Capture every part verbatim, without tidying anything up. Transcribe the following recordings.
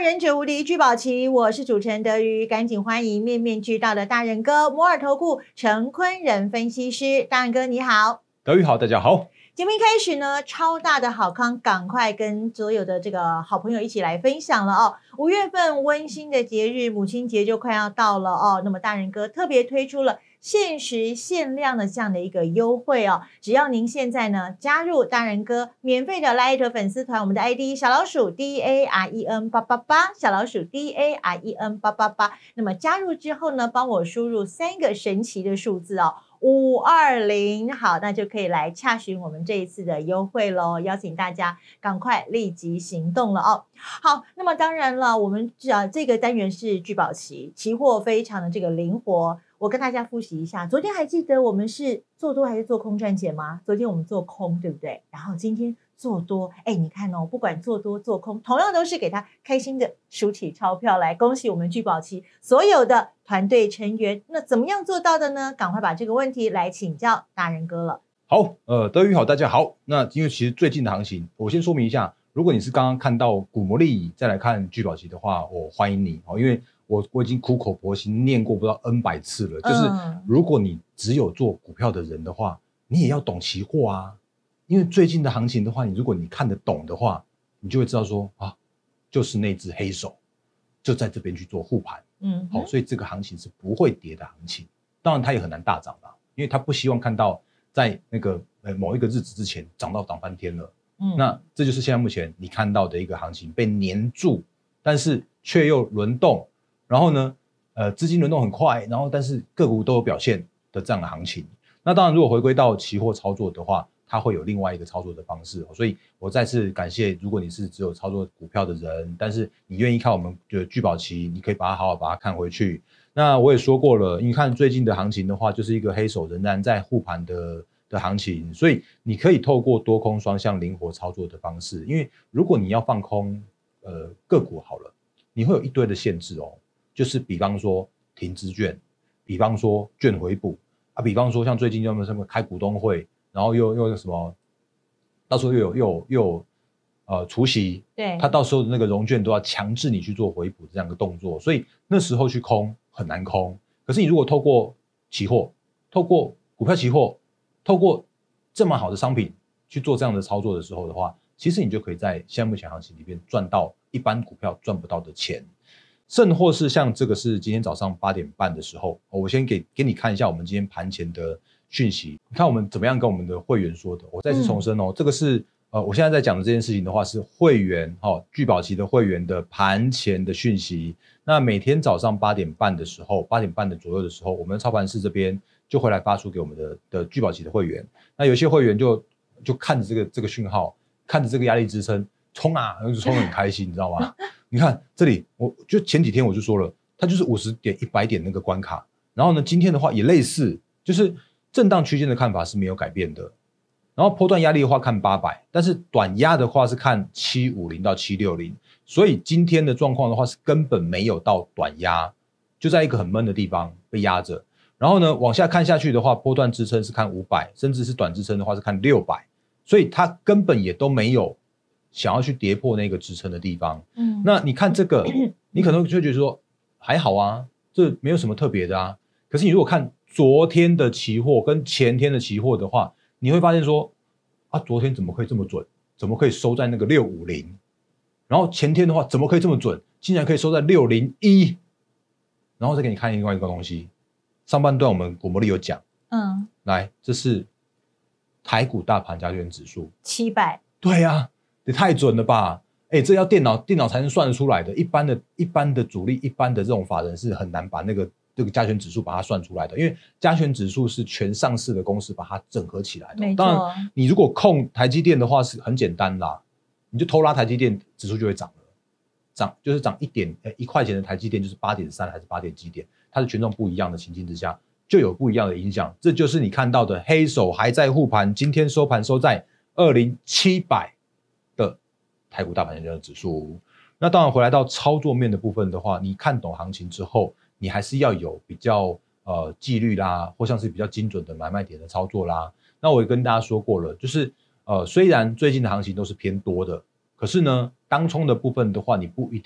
上忍者无敌聚宝齐，我是主持人德瑜，赶紧欢迎面面俱到的大人哥摩尔投顾陈坤仁分析师。大人哥你好。 德瑜好，大家好。 节目一开始呢，超大的好康，赶快跟所有的这个好朋友一起来分享了哦。五月份温馨的节日，母亲节就快要到了哦。那么大人哥特别推出了限时限量的这样的一个优惠哦，只要您现在呢加入大人哥免费的 Line 粉丝团，我们的 I D 小老鼠 D A R E N 八八八，小老鼠 D A R E N 八八八。那么加入之后呢，帮我输入三个神奇的数字哦。五二零，好，那就可以来洽询我们这一次的优惠咯，邀请大家赶快立即行动了哦。好，那么当然了，我们呃这个单元是聚宝期，期货非常的这个灵活。我跟大家复习一下，昨天还记得我们是做多还是做空赚钱吗？昨天我们做空，对不对？然后今天做多，哎，你看哦，不管做多做空，同样都是给他开心的数起钞票来，恭喜我们聚宝期所有的团队成员。那怎么样做到的呢？赶快把这个问题来请教大人哥了。 好，呃，德瑜好，大家好。那因为其实最近的行情，我先说明一下，如果你是刚刚看到股魔力再来看聚宝期的话，我欢迎你哦，因为我我已经苦口婆心念过不知道 N 百次了，就是如果你只有做股票的人的话，你也要懂期货啊。因为最近的行情的话，你如果你看得懂的话，你就会知道说啊，就是那只黑手就在这边去做护盘，嗯，好，所以这个行情是不会跌的行情。当然它也很难大涨啦，因为它不希望看到在那个呃某一个日子之前涨到涨翻天了，嗯，那这就是现在目前你看到的一个行情被黏住，但是却又轮动，然后呢，呃，资金轮动很快，然后但是个股都有表现的这样的行情。那当然，如果回归到期货操作的话，它会有另外一个操作的方式，所以我再次感谢，如果你是只有操作股票的人，但是你愿意看我们的聚宝期，你可以把它好好把它看回去。那我也说过了，你看最近的行情的话，就是一个黑手仍然在护盘的的行情，所以你可以透过多空双向灵活操作的方式，因为如果你要放空呃个股好了，你会有一堆的限制哦，就是比方说停资券，比方说券回补啊，比方说像最近有没有什么开股东会。然后又又什么，到时候又有又有又有呃除息，对，他到时候的那个融券都要强制你去做回补这样的动作，所以那时候去空很难空。可是你如果透过期货，透过股票期货，透过这么好的商品去做这样的操作的时候的话，其实你就可以在现在目前行情里面赚到一般股票赚不到的钱。甚或是像这个是今天早上八点半的时候，我先给给你看一下我们今天盘前的讯息，你看我们怎么样跟我们的会员说的。我再次重申哦，嗯、这个是呃我现在在讲的这件事情的话是会员哦聚宝期的会员的盘前的讯息。那每天早上八点半的时候，八点半的左右的时候，我们操盘室这边就会来发出给我们的的聚宝期的会员。那有些会员就就看着这个这个讯号，看着这个压力支撑冲啊，然后就冲得很开心，你知道吗？你看这里，我就前几天我就说了，它就是五十点、一百点那个关卡。然后呢，今天的话也类似，就是震荡区间的看法是没有改变的。然后波段压力的话看八百，但是短压的话是看七五零到七六零。所以今天的状况的话是根本没有到短压，就在一个很闷的地方被压着。然后呢，往下看下去的话，波段支撑是看五百，甚至是短支撑的话是看六百。所以它根本也都没有想要去跌破那个支撑的地方，嗯，那你看这个，你可能就会觉得说还好啊，这没有什么特别的啊。可是你如果看昨天的期货跟前天的期货的话，你会发现说啊，昨天怎么可以这么准？怎么可以收在那个六五零？然后前天的话怎么可以这么准？竟然可以收在六零一。然后再给你看另外一个东西，上半段我们股魔力有讲，嗯，来，这是台股大盘加权指数七百， 对啊。也太准了吧！哎，这要电脑电脑才能算得出来的。一般的、一般的主力、一般的这种法人是很难把那个这个加权指数把它算出来的，因为加权指数是全上市的公司把它整合起来的。当然，你如果控台积电的话是很简单啦，你就偷拉台积电指数就会涨了，涨就是涨一点，呃，一块钱的台积电就是八点三还是八点几点，它的权重不一样的情境之下，就有不一样的影响。这就是你看到的黑手还在护盘，今天收盘收在二零七百。的台股大盘的指数。那当然回来到操作面的部分的话，你看懂行情之后，你还是要有比较呃纪律啦，或像是比较精准的买卖点的操作啦。那我也跟大家说过了，就是呃虽然最近的行情都是偏多的，可是呢当冲的部分的话，你不一定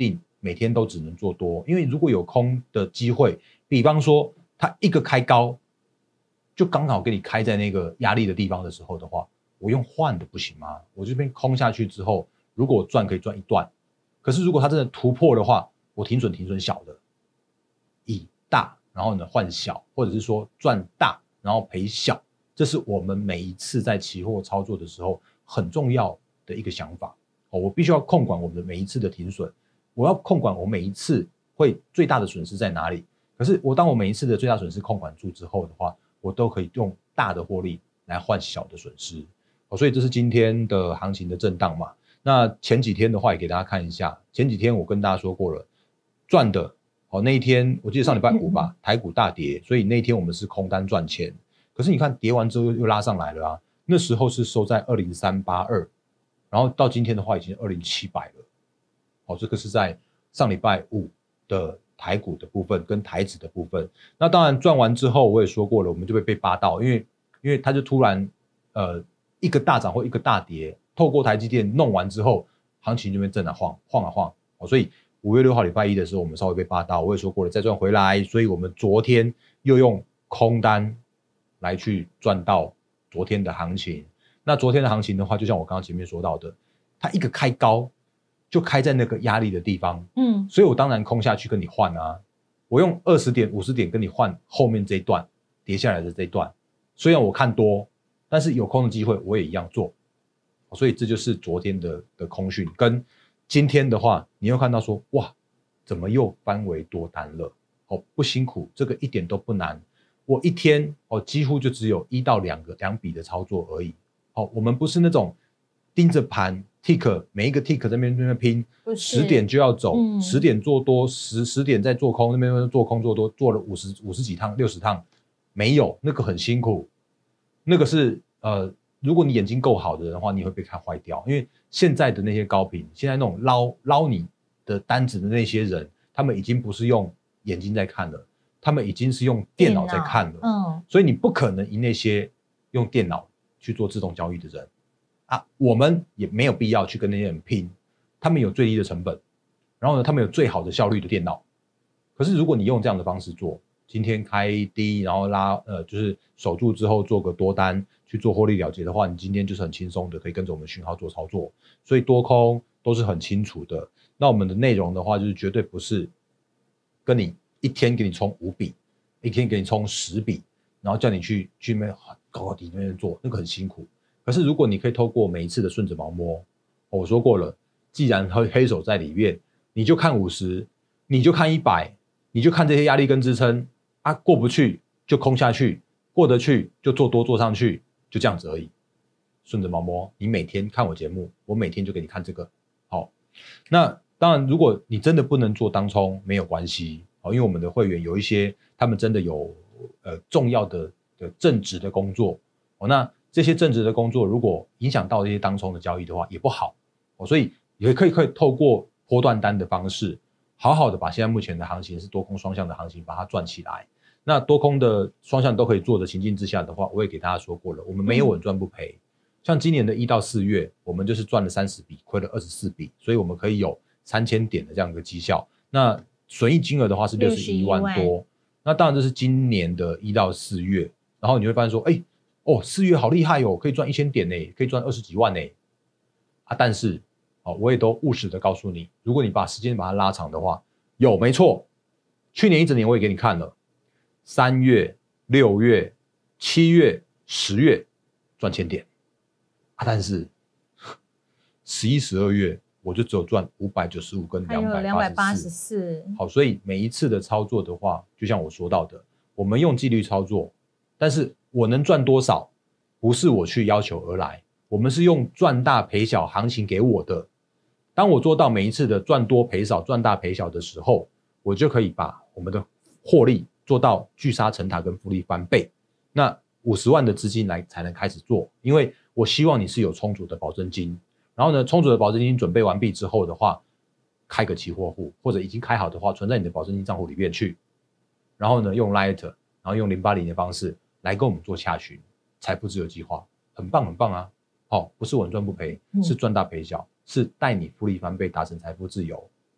每天都只能做多，因为如果有空的机会，比方说它一个开高，就刚好给你开在那个压力的地方的时候的话，我用换的不行吗？我这边空下去之后，如果我赚可以赚一段，可是如果它真的突破的话，我停损停损小的，以大然后呢换小，或者是说赚大然后赔小，这是我们每一次在期货操作的时候很重要的一个想法。哦，我必须要控管我们的每一次的停损，我要控管我每一次会最大的损失在哪里。可是我当我每一次的最大损失控管住之后的话，我都可以用大的获利来换小的损失。哦，所以这是今天的行情的震荡嘛。那前几天的话也给大家看一下，前几天我跟大家说过了，赚的好，那一天我记得上礼拜五吧，台股大跌，所以那一天我们是空单赚钱。可是你看跌完之后又拉上来了啊，那时候是收在二零三八二，然后到今天的话已经二零七百了。好，这个是在上礼拜五的台股的部分跟台指的部分。那当然赚完之后我也说过了，我们就会被扒到，因为因为它就突然呃一个大涨或一个大跌，透过台积电弄完之后，行情就被震啊晃晃啊晃。好，所以五月六号礼拜一的时候，我们稍微被扒到，我也说过了，再赚回来，所以我们昨天又用空单来去赚到昨天的行情。那昨天的行情的话，就像我刚刚前面说到的，它一个开高就开在那个压力的地方，嗯，所以我当然空下去跟你换啊，我用二十点、五十点跟你换后面这一段跌下来的这一段，虽然我看多，但是有空的机会我也一样做，所以这就是昨天的的空讯。跟今天的话，你又看到说，哇，怎么又翻为多单了？哦，不辛苦，这个一点都不难。我一天哦，几乎就只有一到两个两笔的操作而已。哦，我们不是那种盯着盘 tick 每一个 tick 这边那边拼，十点就要走，嗯、十点做多，十十点再做空，那边做空做多，做了五十五十几趟、六十趟，没有，那个很辛苦，那个是呃。如果你眼睛够好的人的话，你会被看坏掉。因为现在的那些高频，现在那种捞捞你的单子的那些人，他们已经不是用眼睛在看了，他们已经是用电脑在看了。嗯，所以你不可能赢那些用电脑去做自动交易的人啊。我们也没有必要去跟那些人拼，他们有最低的成本，然后呢，他们有最好的效率的电脑。可是如果你用这样的方式做，今天开低，然后拉呃，就是守住之后做个多单去做获利了结的话，你今天就是很轻松的可以跟着我们讯号做操作，所以多空都是很清楚的。那我们的内容的话，就是绝对不是跟你一天给你冲五笔，一天给你冲十笔，然后叫你去去那边高高低低那边做，那个很辛苦。可是如果你可以透过每一次的顺着毛摸，哦，我说过了，既然黑黑手在里面，你就看五十，你就看一百，你就看这些压力跟支撑。啊，过不去就空下去，过得去就做多做上去，就这样子而已。顺着毛摸，你每天看我节目，我每天就给你看这个。好，那当然，如果你真的不能做当冲，没有关系。好，因为我们的会员有一些，他们真的有呃重要的的正职的工作。哦，那这些正职的工作如果影响到这些当冲的交易的话，也不好。哦，所以也可以可以透过波段单的方式，好好的把现在目前的行情是多空双向的行情，把它赚起来。那多空的双向都可以做的情境之下的话，我也给大家说过了，我们没有稳赚不赔。嗯、像今年的一到四月，我们就是赚了三十笔，亏了二十四笔，所以我们可以有三千点的这样一个绩效。那损益金额的话是六十一万多。那当然这是今年的一到四月，然后你会发现说，哎，哦，四月好厉害哦，可以赚一千点呢，可以赚二十几万呢。啊，但是哦，我也都务实的告诉你，如果你把时间把它拉长的话，有没错，去年一整年我也给你看了。三月、六月、七月、十月赚千点啊，但是十一、十二月我就只有赚五百九十五跟两百八十四。好，所以每一次的操作的话，就像我说到的，我们用纪律操作，但是我能赚多少，不是我去要求而来，我们是用赚大赔小行情给我的。当我做到每一次的赚多赔少、赚大赔小的时候，我就可以把我们的获利做到聚沙成塔跟复利翻倍。那五十万的资金来才能开始做，因为我希望你是有充足的保证金，然后呢，充足的保证金准备完毕之后的话，开个期货户，或者已经开好的话，存在你的保证金账户里面去，然后呢，用 Light， 然后用零八零的方式来跟我们做洽询，财富自由计划，很棒很棒啊！好、哦，不是稳赚不赔，是赚大赔小，是带你复利翻倍，达成财富自由。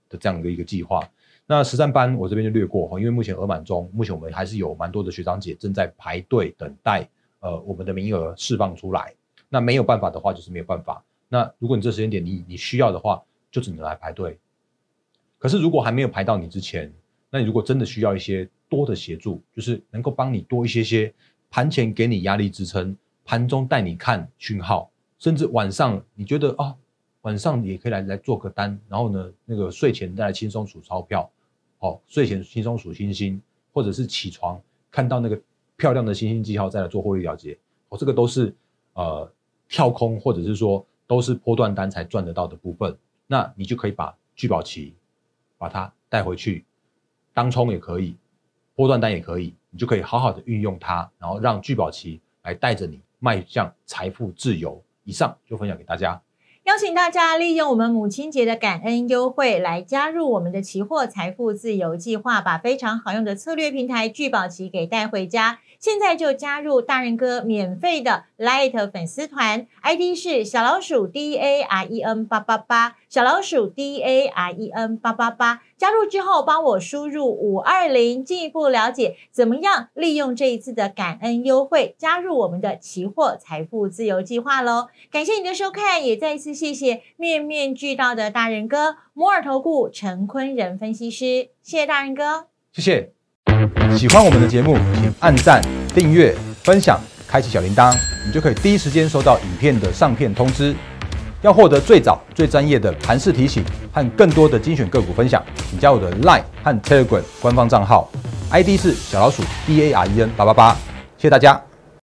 的这样的一个计划。那十三班我这边就略过，因为目前额满中，目前我们还是有蛮多的学长姐正在排队等待，呃，我们的名额释放出来。那没有办法的话，就是没有办法。那如果你这时间点你你需要的话，就只能来排队。可是如果还没有排到你之前，那你如果真的需要一些多的协助，就是能够帮你多一些些，盘前给你压力支撑，盘中带你看讯号，甚至晚上你觉得啊，晚上也可以来来做个单，然后呢，那个睡前再来轻松数钞票。哦，睡前轻松数星星，或者是起床看到那个漂亮的星星记号再来做获利了结，哦，这个都是呃跳空或者是说都是波段单才赚得到的部分。那你就可以把聚宝期把它带回去，当冲也可以，波段单也可以，你就可以好好的运用它，然后让聚宝期来带着你迈向财富自由。以上就分享给大家。 邀请大家利用我们母亲节的感恩优惠来加入我们的期货财富自由计划，把非常好用的策略平台聚宝期给带回家。现在就加入大人哥免费的 Light 粉丝团 ，I D 是小老鼠 D A R E N 八八八，小老鼠 D A R E N 八八八。加入之后，帮我输入五二零，进一步了解怎么样利用这一次的感恩优惠，加入我们的期货财富自由计划喽。感谢你的收看，也再一次谢谢面面俱到的大人哥摩尔投顾陈坤仁分析师，谢谢大人哥， 谢谢。喜欢我们的节目，请按赞、订阅、分享，开启小铃铛，你就可以第一时间收到影片的上片通知。要获得最早、最专业的盘势提醒和更多的精选个股分享，请加我的 Line 和 Telegram 官方账号 ，I D 是小老鼠 D A R E N 八八八。谢谢大家。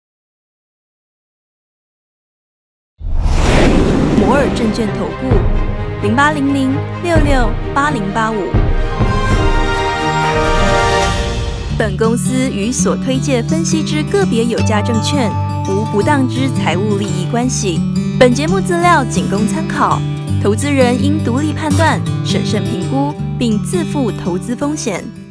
摩尔证券投顾零八零零六六八零八五。本公司与所推介分析之个别有价证券无不当之财务利益关系。本节目资料仅供参考，投资人应独立判断、审慎评估，并自负投资风险。